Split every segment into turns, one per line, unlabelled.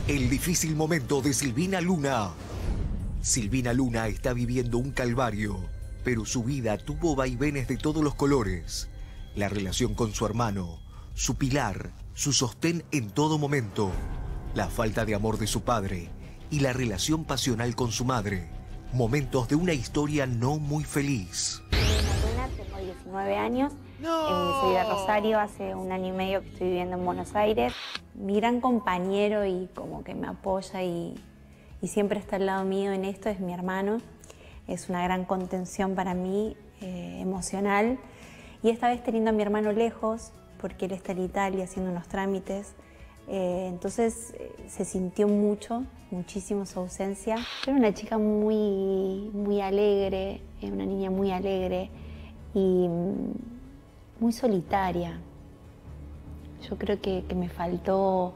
El difícil momento de Silvina Luna. Silvina Luna está viviendo un calvario, pero su vida tuvo vaivenes de todos los colores. La relación con su hermano, su pilar, su sostén en todo momento, la falta de amor de su padre y la relación pasional con su madre. Momentos de una historia no muy feliz.
Tengo 19 años, soy de Rosario, hace 1 año y medio que estoy viviendo en Buenos Aires. Mi gran compañero y como que me apoya y siempre está al lado mío en esto es mi hermano. Es una gran contención para mí, emocional. Y esta vez teniendo a mi hermano lejos, porque él está en Italia haciendo unos trámites, entonces se sintió muchísimo su ausencia. Era una chica muy alegre, una niña muy alegre y muy solitaria. Yo creo que me faltó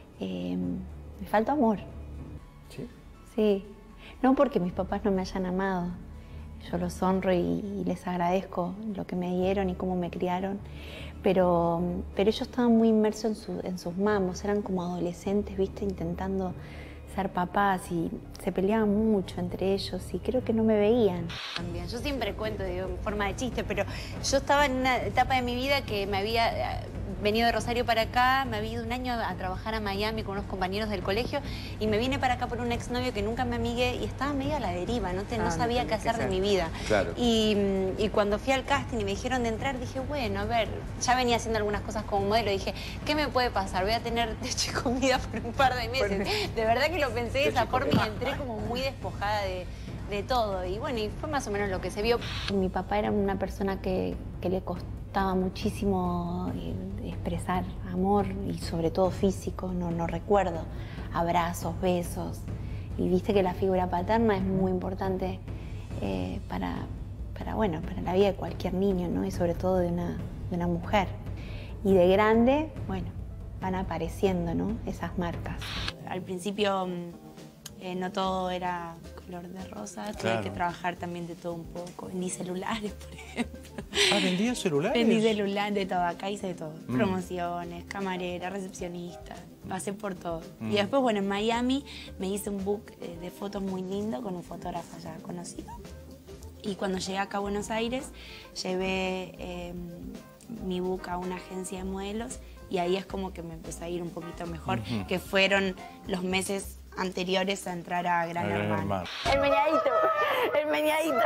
amor.
¿Sí?
Sí, no porque mis papás no me hayan amado. Yo los honro y les agradezco lo que me dieron y cómo me criaron, pero ellos estaban muy inmersos en sus mamos, eran como adolescentes, ¿viste? Intentando ser papás y se peleaban mucho entre ellos y creo que no me veían.
También, yo siempre cuento, digo, en forma de chiste, pero yo estaba en una etapa de mi vida que me había venido de Rosario para acá, me había ido 1 año a trabajar a Miami con unos compañeros del colegio y me vine para acá por un exnovio que nunca me amigué y estaba medio a la deriva, no sabía qué hacer de mi vida.
Claro.
Y cuando fui al casting y me dijeron de entrar, dije, bueno, a ver, ya venía haciendo algunas cosas como modelo, dije, ¿qué me puede pasar? Voy a tener techo y comida por un par de meses. Bueno, de verdad que lo pensé de esa forma y entré como muy despojada de todo. Y bueno, y fue más o menos lo que se vio.
Mi papá era una persona que le costaba muchísimo expresar amor y sobre todo físico, no recuerdo abrazos, besos. Y viste que la figura paterna es muy importante para la vida de cualquier niño, ¿no? Y sobre todo de una mujer. Y de grande, bueno, van apareciendo, ¿no? Esas marcas.
Al principio no todo era color de rosa,
claro.
Tuve que trabajar también de todo un poco. Vendí celulares, por ejemplo.
¿Ah, vendías celulares?
Vendí celulares, de todo, acá hice de todo. Promociones, camarera, recepcionista, pasé por todo. Y después, bueno, en Miami me hice un book de fotos muy lindo con un fotógrafo ya conocido. Y cuando llegué acá a Buenos Aires, llevé mi book a una agencia de modelos y ahí es como que me empecé a ir un poquito mejor, que fueron los meses anteriores a entrar a Gran Hermano.
El meñadito, el meñadito.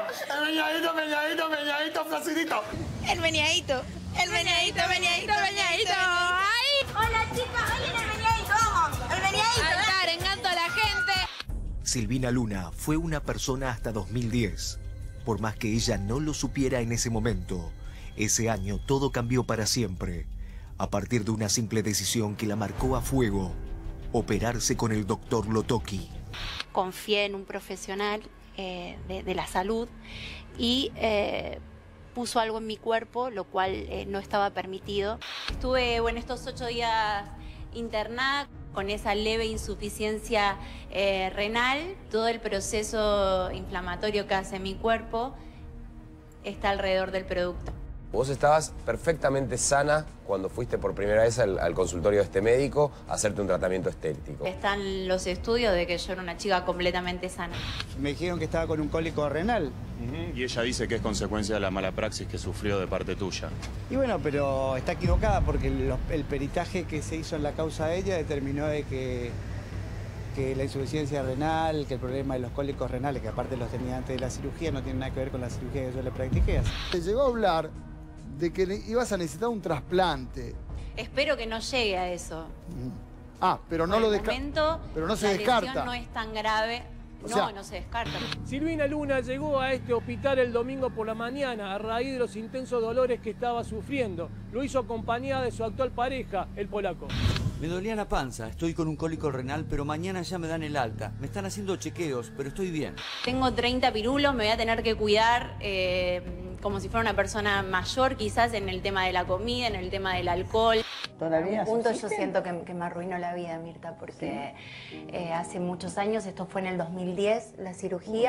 Meñadito, flacidito.
El meñadito, el meñadito, meñadito, meñadito. ¡Ay!
Hola chicas, hoy en el meñadito, vamos. El meñadito.
¡Al estar, encanto a la gente!
Silvina Luna fue una persona hasta 2010. Por más que ella no lo supiera en ese momento, ese año todo cambió para siempre. A partir de una simple decisión que la marcó a fuego: operarse con el doctor Lotoki.
Confié en un profesional de la salud y puso algo en mi cuerpo, lo cual no estaba permitido. Estuve estos 8 días internada con esa leve insuficiencia renal. Todo el proceso inflamatorio que hace mi cuerpo está alrededor del producto.
Vos estabas perfectamente sana cuando fuiste por primera vez al consultorio de este médico a hacerte un tratamiento estético.
Están los estudios de que yo era una chica completamente sana.
Me dijeron que estaba con un cólico renal.
Y ella dice que es consecuencia de la mala praxis que sufrió de parte tuya.
Y bueno, pero está equivocada porque el peritaje que se hizo en la causa de ella determinó de que la insuficiencia renal, que el problema de los cólicos renales, que aparte los tenía antes de la cirugía, no tiene nada que ver con la cirugía que yo le practiqué.
Se llegó a hablar de que ibas a necesitar un trasplante.
Espero que no llegue a eso.
Ah, pero no lo
descarta.
Pero no se
La
descarta.
lesión no es tan grave. No se descarta.
Silvina Luna llegó a este hospital el domingo por la mañana a raíz de los intensos dolores que estaba sufriendo. Lo hizo acompañada de su actual pareja, el polaco.
Me dolía la panza, estoy con un cólico renal, pero mañana ya me dan el alta. Me están haciendo chequeos, pero estoy bien.
Tengo 30 pirulos, me voy a tener que cuidar como si fuera una persona mayor, quizás en el tema de la comida, en el tema del alcohol.
¿Todavía? En un punto yo siento que me arruinó la vida, Mirta, porque hace muchos años, esto fue en el 2010, la cirugía,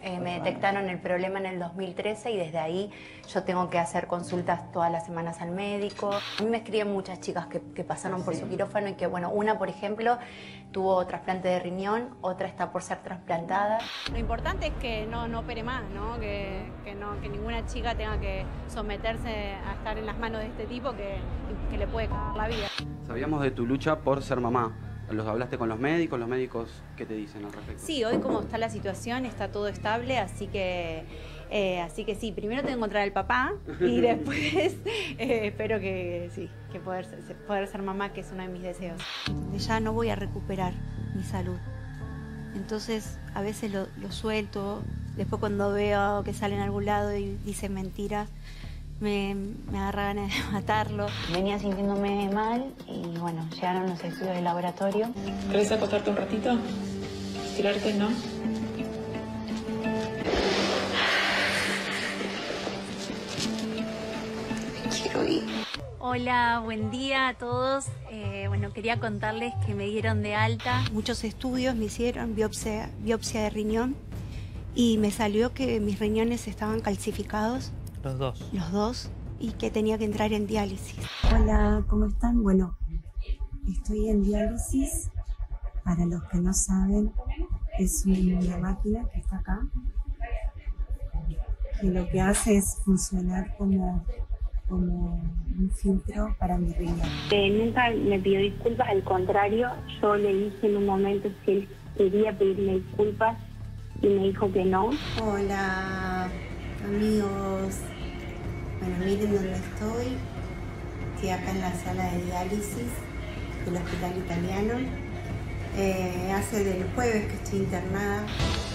Me detectaron el problema en el 2013 y desde ahí yo tengo que hacer consultas todas las semanas al médico. A mí me escriben muchas chicas que pasaron por su quirófano y que, bueno, una, por ejemplo, tuvo trasplante de riñón, otra está por ser trasplantada.
Lo importante es que no opere más, ¿no? Que ninguna chica tenga que someterse a estar en las manos de este tipo que le puede cagar la vida.
Sabíamos de tu lucha por ser mamá. ¿Los hablaste con los médicos qué te dicen al respecto?
Sí, hoy como está la situación, está todo estable, así que sí, primero tengo que encontrar al papá y después espero que sí, que poder ser mamá, que es uno de mis deseos. Ya no voy a recuperar mi salud, entonces a veces lo suelto, después cuando veo que sale en algún lado y dicen mentiras, me agarra ganas de matarlo.
Venía sintiéndome mal y bueno, llegaron los estudios de laboratorio.
¿Querés acostarte un ratito? ¿Estirarte, no?
Quiero ir.
Hola, buen día a todos. Bueno, quería contarles que me dieron de alta. Muchos estudios me hicieron, biopsia de riñón, y me salió que mis riñones estaban calcificados.
Los dos.
Los dos, y que tenía que entrar en diálisis.
Hola, ¿cómo están? Bueno, estoy en diálisis. Para los que no saben, es una máquina que está acá, que lo que hace es funcionar como un filtro para mi riñón.
Nunca me pidió disculpas, al contrario, yo le dije en un momento si él quería pedirme disculpas y me dijo que no.
Hola, amigos. Bueno, miren dónde estoy. Estoy acá en la sala de diálisis del Hospital Italiano. Hace del jueves que estoy internada.